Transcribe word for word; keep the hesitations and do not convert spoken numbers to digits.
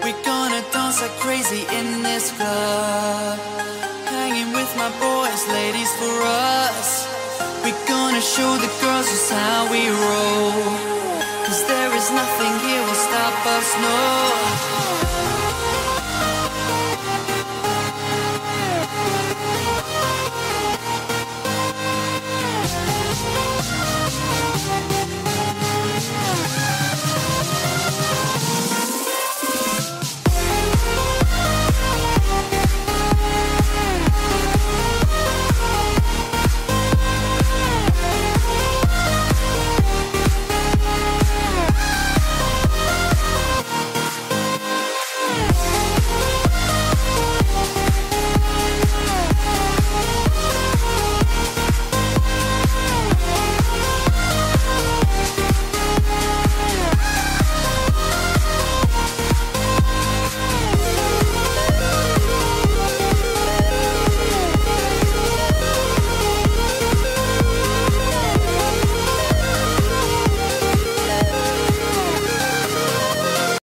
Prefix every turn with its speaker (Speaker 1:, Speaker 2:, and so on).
Speaker 1: We're gonna dance like crazy in this club, hanging with my boys, ladies for us. We're gonna show the girls just how we roll, 'cause there is nothing here will stop us, no.